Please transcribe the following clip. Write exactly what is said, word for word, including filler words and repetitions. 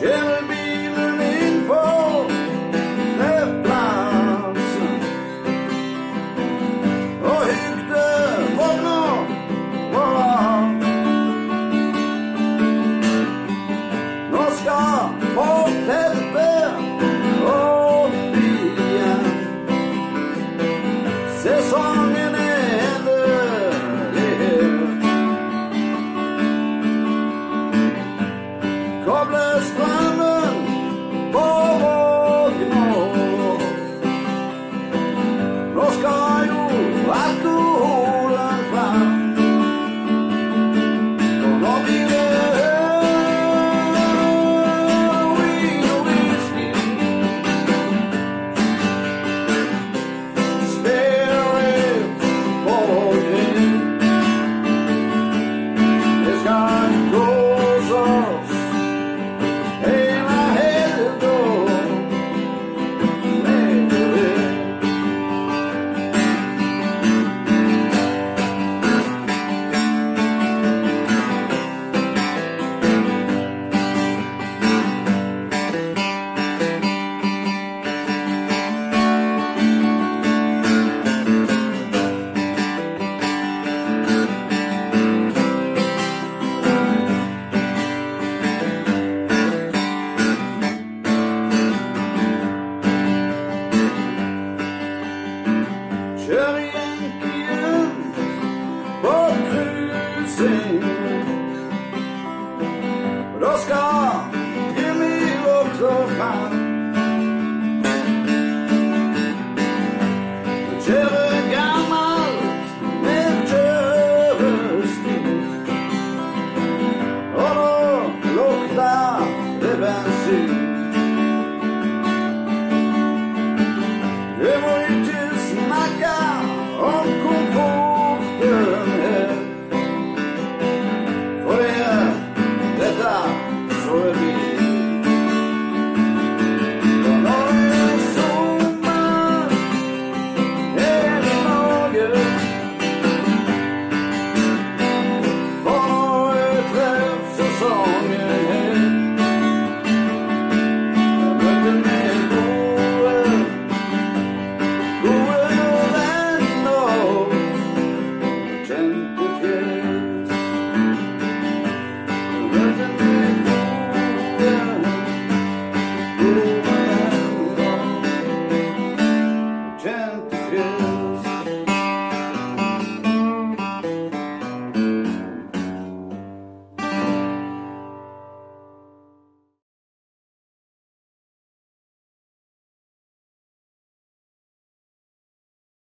kjører bilen inn på treffplassen, og hygde vogna var av. Nå skal folk telte opp igjen. Sesongen er endelig. Koble strømmen på vogna. Nå skal jo alkoholen fram. Og nå blir det vin og whisky. Spirit på grill. Det skal kose oss hele helga med det. Kjør jenkien på cruising. Da skal Jimmy også fram. Kjøre gammelt med kjørestil, og da lukter det bensin.